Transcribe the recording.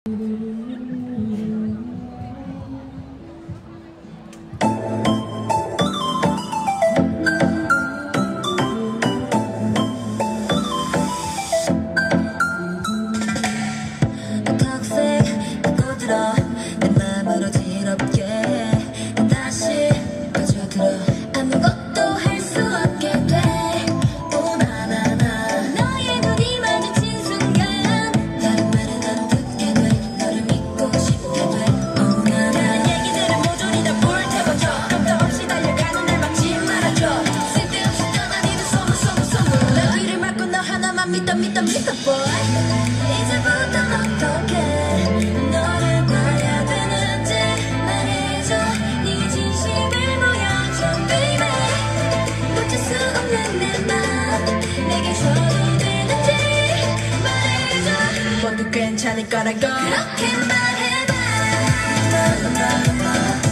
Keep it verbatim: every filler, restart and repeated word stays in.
믿어 믿어 믿어 boy 이제부터 어떻게 너를 봐야 되는지 말해줘 네 진심을 보여줘 baby 놓칠 수 없는 내 맘 내게 줘도 되는지 말해줘 모두 괜찮을 거라고 그렇게 말해봐